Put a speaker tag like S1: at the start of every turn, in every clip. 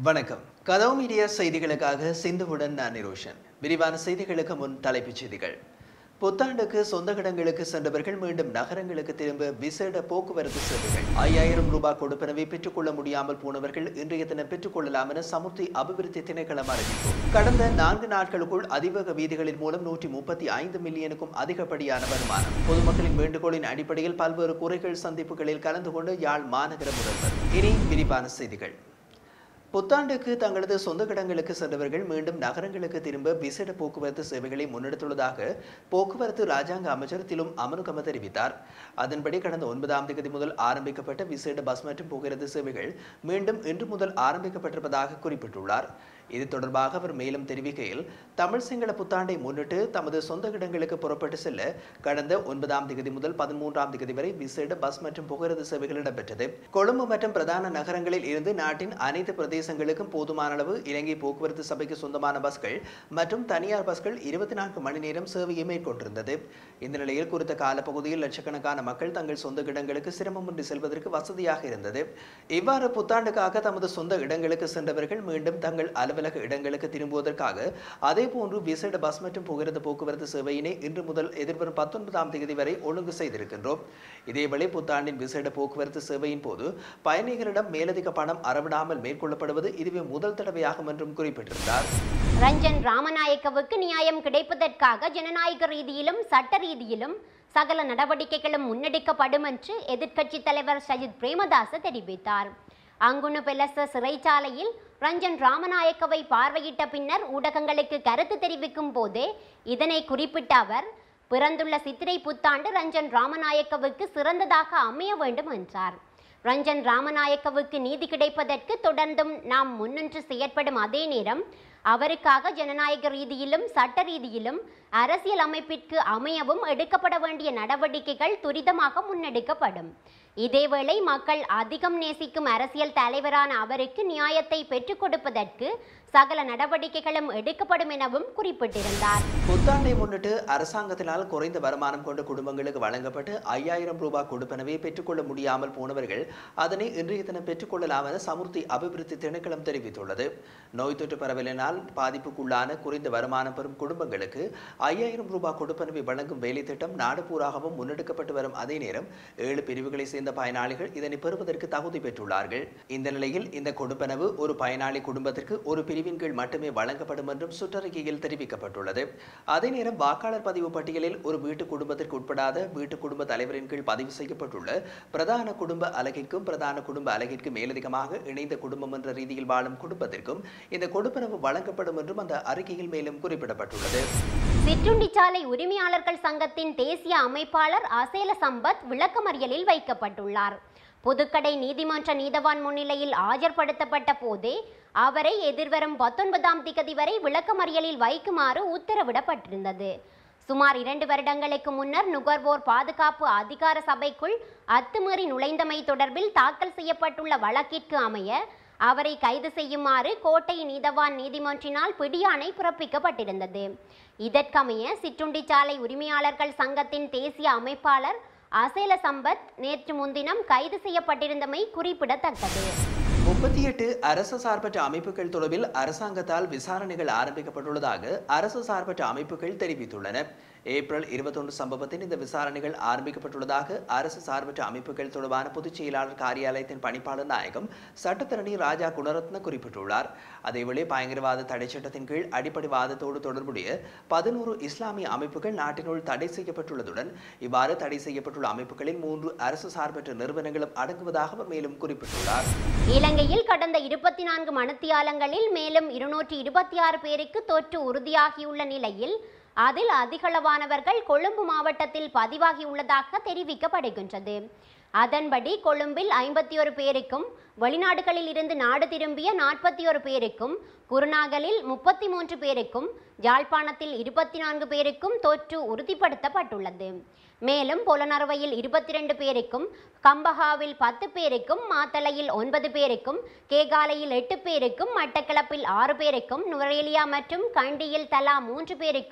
S1: வணக்கம். கதவு மீடியா செய்திகளுக்காக சிந்துவுடன் நான் நிரோஷன். விரிவான செய்திகளுக்கு முன் தலைப்புச் செய்திகள். புத்தாண்டுக்கு சொந்த இடங்களுக்கு சென்றவர்கள் மீண்டும் நகரங்களுக்கு திரும்ப விசேட போக்குவரத்து சேவைகள். 5000 ரூபாய் கொடுப்பனவை பெற்றுக்கொள்ள முடியாமல் போனவர்கள் இன்றைய தினம் பெற்றுக்கொள்ளலாம் என சமுர்த்தி அபிவிருத்தி திணைக்களம் அறிவிப்பு. கடந்த 4 நாட்களுக்குள் அதிவேக வீதிகளின் மூலம் 135 மில்லியனுக்கும் அதிகப்படியான வருமானம். பொதுமக்களின் வேண்டுகோளின் அடிப்படையில் பல்வேறு குறைகள் சந்திப்புகளில் கலந்து கொண்டு யாழ் மாநகர முதல்வர். இனி விரிவான செய்திகள். புத்தாண்டுக்கு தங்களது சொந்த இடங்களுக்கு சென்றவர்கள் மீண்டும் நகரங்களுக்கு திரும்ப விசேட போக்குவரத்து சேவைகளை முன்னெடுத்துள்ளதாக போக்குவரத்து ராஜாங்க அமைச்சர் திலும் அமனுகம தெரிவித்தார். அதன்படி கடந்த 9ஆம் தேதி முதல் ஆரம்பிக்கப்பட்ட விசேட பஸ் மற்றும் போக்குவரத்து சேவைகள் மீண்டும் இன்று முதல் ஆரம்பிக்கப்பட்டிருப்பதாக குறிப்பிட்டுள்ளார். இது தொடர்பாக அவர் மேலும் தெரிவிக்கையில், தமிழ் சிங்கள புத்தாண்டை முன்னிட்டு தமது சொந்த இடங்களுக்கு புறப்பட்டு செல்ல கடந்த 9ஆம் தேதி முதல் 13ஆம் தேதி வரை விசேட பஸ் மற்றும் போக்குவரத்து சேவைகள் இடம்பெற்றது. கொழும்பு மற்றும் பிரதான நகரங்களில் இருந்து நாட்டின் அனைத்து பிரதேசங்களுக்கும் போதுமான அளவு இலங்கை போக்குவரத்து சபைக்கு சொந்தமான பஸ்கள் மற்றும் தனியார் பஸ்கள் 24 மணி நேரம் சேவையை மேற்கொண்டிருந்தது. இந்த நிலையில் குறித்த காலப்பகுதியில் லட்சக்கணக்கான மக்கள் தங்கள் சொந்த இடங்களுக்கு சிரமமின்றி செல்வதற்கு வசதியாக இருந்தது. இவ்வாறு புத்தாண்டுக்காக தமது சொந்த இடங்களுக்கு சென்றவர்கள் மீண்டும் தங்கள் அலுவலக இடங்களுக்கு திரும்புவதற்காக அதேபோன்று விசேட பஸ் மற்றும் போக்குவரத்து சேவையினை இன்று முதல் எதிர்வரும் 19ஆம் தேதி வரை ஒழுங்கு செய்திருக்கின்றோம். இதேவேளை புத்தாண்டின் விசேட போக்குவரத்து சேவையின் போது பயணிகளிடம் மேலதிக பணம் அறவிடாமல் மேற்கொள்ளப்படுவது இதுவே முதல் தடவையாகும் என்றும் குறிப்பிட்டிருந்தார்.
S2: ரஞ்சன் ராமநாயக்கவுக்கு நியாயம் கிடைப்பதற்காக ஜனநாயக ரீதியிலும் சட்ட ரீதியிலும் சகல நடவடிக்கைகளும் முன்னெடுக்கப்படும் என்று எதிர்க்கட்சித் தலைவர் சஜித் பிரேமதாச தெரிவித்தார். அங்குணு பெலச சிறைச்சாலையில் ரஞ்சன் ராமநாயக்கவை பார்வையிட்ட பின்னர் ஊடகங்களுக்கு கருத்து தெரிவிக்கும் போதே இதனை குறிப்பிட்ட அவர், பிறந்துள்ள சித்திரை புத்தாண்டு ரஞ்சன் ராமநாயக்கவுக்கு சிறந்ததாக அமைய வேண்டும் என்றார். ரஞ்சன் ராமநாயக்கவுக்கு நீதி கிடைப்பதற்கு தொடர்ந்தும் நாம் முன்னின்று செயற்படும் அதே நேரம் அவருக்காக ஜனநாயக ரீதியிலும் சட்ட ரீதியிலும் அரசியல் அமைப்பிற்கு அமையவும் எடுக்கப்பட வேண்டிய நடவடிக்கைகள் துரிதமாக முன்னெடுக்கப்படும். இதேவேளை மக்கள் அதிகம் நேசிக்கும் அரசியல் தலைவரான அவருக்கு நியாயத்தை பெற்றுக் கொடுப்பதற்கு சகல நடவடிக்கைகளும் எடுக்கப்படும் எனவும் குறிப்பிட்டிருந்தார்.
S1: புத்தாண்டை முன்னிட்டு அரசாங்கத்தினால் குறைந்த வருமானம் கொண்ட குடும்பங்களுக்கு வழங்கப்பட்டு 5000 ரூபாய் கொடுப்பனவை பெற்றுக்கொள்ள முடியாமல் போனவர்கள் அதனை இன்றைய தினம் பெற்றுக்கொள்ளலாம் என சமுர்த்தி அபிவிருத்தி திணைக்களம் தெரிவித்துள்ளது. நோய் தொற்று பரவலினால் பாதிப்புக்குள்ளான குறைந்த வருமானம் பெறும் குடும்பங்களுக்கு 5000 ரூபாய் கொடுப்பனவை வழங்கும் வேலை திட்டம் நாடு பூராகவும் முன்னெடுக்கப்பட்டு வரும் அதே நேரம் 7 பிரிவுகளை சேர்ந்த பயனாளிகள் இதனை பெறுவதற்கு தகுதி பெற்றுள்ளார்கள். இந்த நிலையில் இந்த கொடுப்பனவு ஒரு பயனாளி குடும்பத்திற்கு ஒரு பிரிவின் கீழ் மட்டுமே வழங்கப்படும் என்றும் சுற்றறிக்கையில் தெரிவிக்கப்பட்டுள்ளது. அதே நேரம் வாக்காளர் பதிவு பட்டியலில் ஒரு வீட்டு குடும்பத்திற்கு உட்படாத வீட்டு குடும்ப தலைவரின் கீழ் பதிவு செய்யப்பட்டுள்ள பிரதான குடும்ப அலகிற்கும் பிரதான குடும்ப அலகிற்கு மேலதிகமாக இணைந்த குடும்பம் என்ற ரீதியில் வாழும் குடும்பத்திற்கும் இந்த கொடுப்பனவு வழங்கப்படும் என்றும் அந்த அறிக்கையில் மேலும் குறிப்பிடப்பட்டுள்ளது.
S2: சிற்றுண்டிச்சாலை உரிமையாளர்கள் சங்கத்தின் தேசிய அமைப்பாளர் அசேல சம்பத் விளக்கமறியலில் வைக்கப்பட்டுள்ளார். புதுக்கடை நீதிமன்ற நீதவான் முன்னிலையில் ஆஜர்படுத்தப்பட்ட போதே அவரை எதிர்வரும் 19ஆம் தேதி வரை விளக்கமறியலில் வைக்குமாறு உத்தரவிடப்பட்டிருந்தது. சுமார் 2 வருடங்களுக்கு முன்னர் நுகர்வோர் பாதுகாப்பு அதிகார சபைக்குள் அத்துமீறி நுழைந்தமை தொடர்பில் தாக்கல் செய்யப்பட்டுள்ள வழக்கிற்கு அமைய அவரை கைது செய்யுமாறு கோட்டை நீதவான் நீதிமன்றினால் பிடியாணை பிறப்பிக்கப்பட்டிருந்தது. இதற்கமைய சிற்றுண்டிச்சாலை உரிமையாளர்கள் சங்கத்தின் தேசிய அமைப்பாளர் அசேல சம்பத் நேற்று முன்தினம் கைது செய்யப்பட்டிருந்தமை குறிப்பிடத்தக்கது.
S1: 38 அரசு சார்பற்ற அமைப்புகள் தொடர்பில் அரசாங்கத்தால் விசாரணைகள் ஆரம்பிக்கப்பட்டுள்ளதாக அரசு சார்பற்ற அமைப்புகள் தெரிவித்துள்ளன. ஏப்ரல் 21 சம்பவத்தின் இந்த விசாரணைகள் ஆரம்பிக்கப்பட்டுள்ளதாக அரசு சார்பற்ற அமைப்புகள் தொடர்பான பொதுச் செயலாளர் காரியாலயத்தின் பணிப்பாளர் நாயகம் சட்டத்தரணி ராஜா குணரத்ன குறிப்பிட்டுள்ளார். அதேவேளை பயங்கரவாத தடை சட்டத்தின் கீழ் அடிப்படைவாதத்தோடு தொடர்புடைய 11 இஸ்லாமிய அமைப்புகள் நாட்டினுள் தடை செய்யப்பட்டுள்ளதுடன் இவ்வாறு தடை செய்யப்பட்டுள்ள அமைப்புகளில் 3 அரசு சார்பற்ற நிறுவனங்களும் அடங்குவதாக அவர் மேலும் குறிப்பிட்டுள்ளார்.
S2: இலங்கையில் கடந்த 24 மணித்தியாலங்களில் மேலும் 226 பேருக்கு தொற்று உறுதியாகியுள்ள நிலையில் அதில் அதிகளவானவர்கள் கொழும்பு மாவட்டத்தில் பதிவாகியுள்ளதாக தெரிவிக்கப்படுகின்றது. அதன்படி கொழும்பில் 51 பேருக்கும் வெளிநாடுகளில் இருந்து நாடு திரும்பிய 41 பேருக்கும் குருநாகலில் 33 பேருக்கும் யாழ்ப்பாணத்தில் 24 பேருக்கும் தொற்று உறுதிப்படுத்தப்பட்டுள்ளது. மேலும் பொலனறுவையில் 22 பேருக்கும் கம்பஹாவில் 10 பேருக்கும் மாத்தளையில் 9 பேருக்கும் கேகாலையில் 8 பேருக்கும் மட்டக்களப்பில் 6 பேருக்கும் நுவரேலியா மற்றும் கண்டியில் தலா 3 பேருக்கும்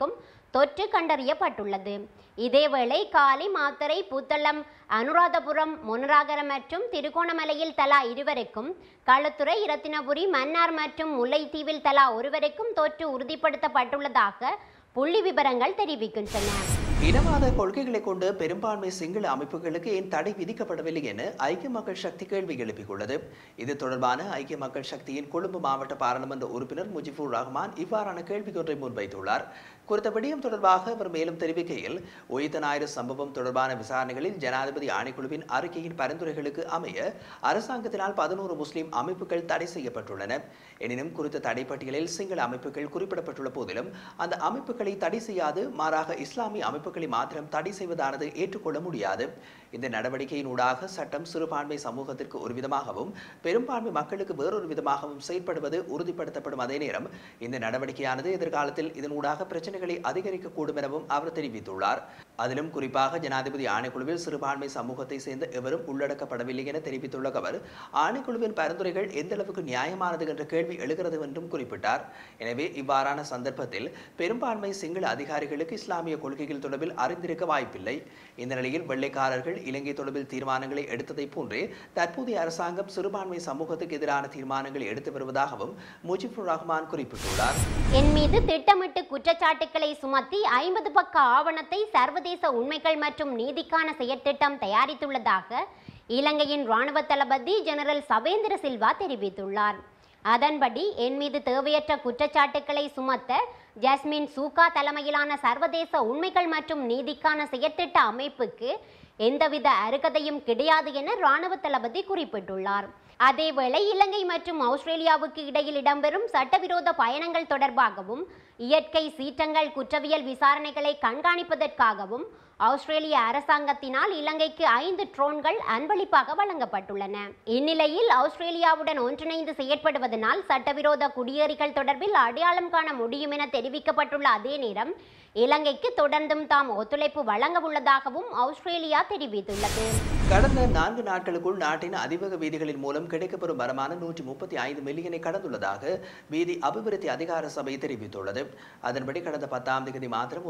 S2: தொற்று கண்டறியப்பட்டுள்ளது. இதேவேளை காலி, மாத்தறை, புத்தளம், அனுராதபுரம், மொனராகரம் மற்றும் திருகோணமலையில் தலா 2 களுத்துறை, இரத்தினபுரி, மன்னார் மற்றும் முல்லைத்தீவில் தலா 1 தொற்று உறுதிப்படுத்தப்பட்டுள்ளதாக புள்ளி விபரங்கள் தெரிவிக்கின்றன.
S1: இனவாத கொள்கைகளை கொண்டு பெரும்பான்மை சிங்கள அமைப்புகளுக்கு ஏன் தடை விதிக்கப்படவில்லை என ஐக்கிய மக்கள் சக்தி கேள்வி எழுப்பியுள்ளது. இது தொடர்பான ஐக்கிய மக்கள் சக்தியின் கொழும்பு மாவட்ட பாராளுமன்ற உறுப்பினர் முஜிபுர் ரஹ்மான் இவ்வாறான கேள்வியொன்றை முன்வைத்துள்ளார். குறித்த விடயம் தொடர்பாக அவர் மேலும் தெரிவிக்கையில், உயிர்த்த ஞாயிறு சம்பவம் தொடர்பான விசாரணைகளில் ஜனாதிபதி ஆணைக்குழுவின் அறிக்கையின் பரிந்துரைகளுக்கு அமைய அரசாங்கத்தினால் 11 முஸ்லிம் அமைப்புகள் தடை செய்யப்பட்டுள்ளன. எனினும் குறித்த தடைப்பட்டியலில் சிங்கள அமைப்புகள் குறிப்பிடப்பட்டுள்ள போதிலும் அந்த அமைப்புகளை தடை செய்யாது மாறாக இஸ்லாமிய அமைப்புகளை மாத்திரம் தடை செய்வதானது ஏற்றுக்கொள்ள முடியாது. இந்த நடவடிக்கையின் ஊடாக சட்டம் சிறுபான்மை சமூகத்திற்கு ஒரு விதமாகவும் பெரும்பான்மை மக்களுக்கு வேறொரு விதமாகவும் செயல்படுவது உறுதிப்படுத்தப்படும். அதே நேரம் இந்த நடவடிக்கையானது எதிர்காலத்தில் இதன் ஊடாக பிரச்சனைகளை அதிகரிக்கக்கூடும் எனவும் அவர் தெரிவித்துள்ளார். அதிலும் குறிப்பாக ஜனாதிபதி ஆணைக்குழுவில் சிறுபான்மை சமூகத்தை சேர்ந்த எவரும் உள்ளடக்கப்படவில்லை என தெரிவித்துள்ள அவர், ஆணைக்குழுவின் பரிந்துரைகள் எந்த அளவுக்கு நியாயமானது என்ற கேள்வி எழுகிறது என்றும் குறிப்பிட்டார். எனவே இவ்வாறான சந்தர்ப்பத்தில் பெரும்பான்மை சிங்கள அதிகாரிகளுக்கு இஸ்லாமிய கொள்கைகள் தொடர்பில் அறிந்திருக்க வாய்ப்பில்லை. இந்த நிலையில் வெள்ளைக்காரர்கள் இலங்கை தொடர்பில் தீர்மானங்களை எடுத்ததை போன்றே தற்போதைய அரசாங்கம் சிறுபான்மை சமூகத்துக்கு எதிரான தீர்மானங்களை எடுத்து வருவதாகவும் முஜிபுர் ரஹ்மான் குறிப்பிட்டுள்ளார்.
S2: என் மீது திட்டமிட்டு குற்றச்சாட்டுக்களை சுமத்தி 50 பக்க ஆவணத்தை சர்வதேச உண்மைகள் மற்றும் நீதிக்கான செயற்திட்டம் தயாரித்துள்ளதாக இலங்கையின் இராணுவ தளபதி ஜெனரல் சவேந்திர சில்வா தெரிவித்துள்ளார். அதன்படி என் மீது தேவையற்ற குற்றச்சாட்டுக்களை சுமத்த ஜஸ்மின் சூகா தலைமையிலான சர்வதேச உண்மைகள் மற்றும் நீதிக்கான செயற்திட்ட அமைப்புக்கு எந்தவித அருகதையும் கிடையாது என இராணுவ தளபதி குறிப்பிட்டுள்ளார். அதேவேளை இலங்கை மற்றும் ஆஸ்திரேலியாவுக்கு இடையில் இடம்பெறும் சட்டவிரோத பயணங்கள் தொடர்பாகவும் இயற்கை சீற்றங்கள் குற்றவியல் விசாரணைகளை கண்காணிப்பதற்காகவும் ஆஸ்திரேலிய அரசாங்கத்தினால் இலங்கைக்கு 5 ட்ரோன்கள் அன்பளிப்பாக வழங்கப்பட்டுள்ளன. இந்நிலையில் ஆஸ்திரேலியாவுடன் ஒன்றிணைந்து செயற்படுவதனால் சட்டவிரோத குடியேறிகள் தொடர்பில் அடையாளம் காண முடியும் என தெரிவிக்கப்பட்டுள்ள அதே நேரம் இலங்கைக்கு தொடர்ந்தும் தாம் ஒத்துழைப்பு வழங்க உள்ளதாகவும் ஆஸ்திரேலியா தெரிவித்துள்ளது.
S1: கடந்த 4 நாட்களுக்குள் நாட்டின் அதிவேக வீதிகளின் மூலம் கிடைக்கப்பெறும் வருமானம் 135 மில்லியனை கடந்துள்ளதாக வீதி அபிவிருத்தி அதிகார சபை தெரிவித்துள்ளது. அதன்படி கடந்த 10ஆம் தேதி மாத்திரம்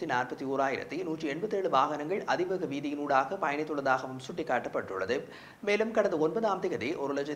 S1: 1,41,187 வாகனங்கள் அதிவேக வீதியினூடாக பயணித்துள்ளதாகவும் சுட்டிக்காட்டப்பட்டுள்ளது. மேலும் கடந்த 9ஆம் தேதி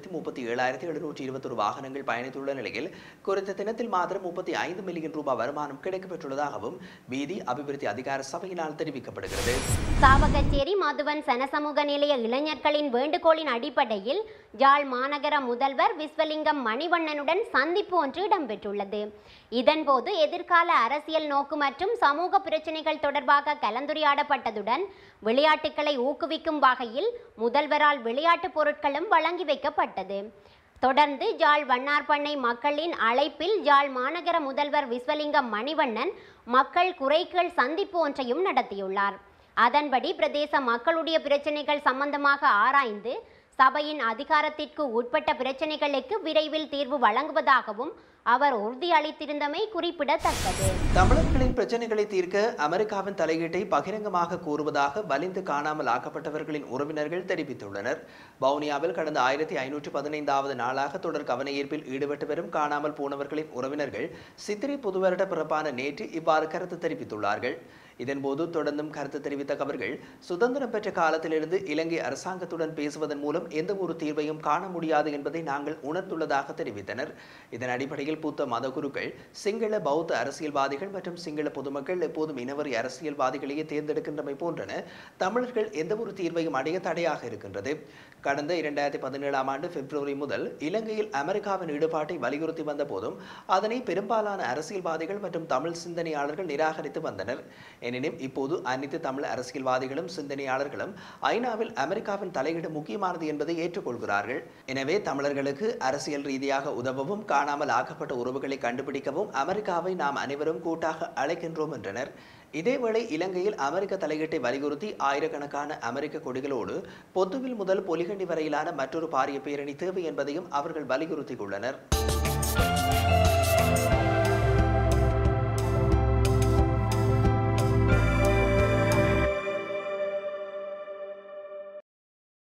S1: 1,37,721 வாகனங்கள் பயணித்துள்ள நிலையில் குறித்த தினத்தில் மாத்திரம் 35 மில்லியன் ரூபாய் வருமானம் கிடைக்கப்பெற்றுள்ளதாகவும் வீதி அபிவிருத்தி அதிகார சபையினால் தெரிவிக்கப்படுகிறது.
S2: சாவகச்சேரி மதுவன் சனசமூக நிலைய இளைஞர்களின் வேண்டுகோளின் அடிப்படையில் யாழ் மாநகர முதல்வர் விஸ்வலிங்கம் மணிவண்ணனுடன் சந்திப்பு ஒன்று இடம்பெற்றுள்ளது. இதன்போது எதிர்கால அரசியல் நோக்கு மற்றும் சமூக பிரச்சினைகள் தொடர்பாக கலந்துரையாடப்பட்டதுடன் விளையாட்டுகளை ஊக்குவிக்கும் வகையில் முதல்வரால் விளையாட்டுப் பொருட்களும் வழங்கி வைக்கப்பட்டது. தொடர்ந்து யாழ் வண்ணார்பண்ணை மக்களின் அழைப்பில் யாழ் மாநகர முதல்வர் விஸ்வலிங்கம் மணிவண்ணன் மக்கள் குறைகள் சந்திப்பு ஒன்றையும் நடத்தியுள்ளார். அதன்படி பிரதேச மக்களுடைய பிரச்சனைகள் சம்பந்தமாக ஆராய்ந்து சபையின் அதிகாரத்திற்கு உட்பட்ட பிரச்சனைகளுக்கு விரைவில் தீர்வு வழங்குவதாகவும் அவர் உறுதியளித்திருந்தமை குறிப்பிடத்தக்கது.
S1: தமிழர்களின் பிரச்சனைகளை தீர்க்க அமெரிக்காவின் தலையீட்டை பகிரங்கமாக கூறுவதாக வலிந்து காணாமல் ஆக்கப்பட்டவர்களின் உறவினர்கள் தெரிவித்துள்ளனர். வவுனியாவில் கடந்த 1515வது நாளாக தொடர் கவனஈர்ப்பில் ஈடுபட்டு வரும் காணாமல் போனவர்களின் உறவினர்கள் சித்திரை புதுவருட பிறப்பான நேற்று இவ்வாறு கருத்து தெரிவித்துள்ளார்கள். இதன்போது தொடர்ந்தும் கருத்து தெரிவித்த அவர்கள், சுதந்திரம் பெற்ற காலத்திலிருந்து இலங்கை அரசாங்கத்துடன் பேசுவதன் மூலம் எந்த ஒரு தீர்வையும் காண முடியாது என்பதை நாங்கள் உணர்ந்துள்ளதாக தெரிவித்தனர். இதன் அடிப்படையில் பூத்த மதகுருக்கள், சிங்கள பௌத்த அரசியல்வாதிகள் மற்றும் சிங்கள பொதுமக்கள் எப்போதும் இனவரி அரசியல்வாதிகளையே தேர்ந்தெடுக்கின்றமை போன்றன தமிழர்கள் எந்த ஒரு தீர்வையும் அடைய தடையாக இருக்கின்றது. கடந்த 2017ஆம் ஆண்டு பிப்ரவரி முதல் இலங்கையில் அமெரிக்காவின் ஈடுபாட்டை வலியுறுத்தி வந்த போதும் அதனை பெரும்பாலான அரசியல்வாதிகள் மற்றும் தமிழ் சிந்தனையாளர்கள் நிராகரித்து வந்தனர். எனினும் இப்போது அனைத்து தமிழ் அரசியல்வாதிகளும் சிந்தனையாளர்களும் ஐநாவில் அமெரிக்காவின் தலையீடு முக்கியமானது என்பதை ஏற்றுக்கொள்கிறார்கள். எனவே தமிழர்களுக்கு அரசியல் ரீதியாக உதவவும் காணாமல் ஆக்கப்பட்ட உறவுகளை கண்டுபிடிக்கவும் அமெரிக்காவை நாம் அனைவரும் கூட்டாக அழைக்கின்றோம் என்றனர். இதேவேளை இலங்கையில் அமெரிக்க தலையீட்டை வலியுறுத்தி ஆயிரக்கணக்கான அமெரிக்க கொடிகளோடு பொத்துவில் முதல் பொலிகண்டி வரையிலான மற்றொரு பாரிய பேரணி தேவை என்பதையும் அவர்கள் வலியுறுத்தியுள்ளனர்.